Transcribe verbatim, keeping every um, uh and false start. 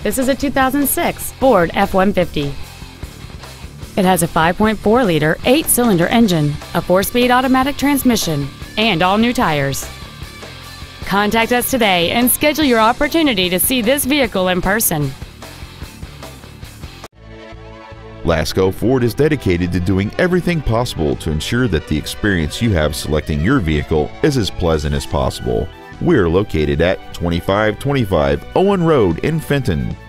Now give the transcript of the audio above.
This is a two thousand six Ford F one fifty. It has a five point four liter eight-cylinder engine, a four-speed automatic transmission, and all new tires. Contact us today and schedule your opportunity to see this vehicle in person. Lasco Ford is dedicated to doing everything possible to ensure that the experience you have selecting your vehicle is as pleasant as possible. We're located at twenty-five twenty-five Owen Road in Fenton.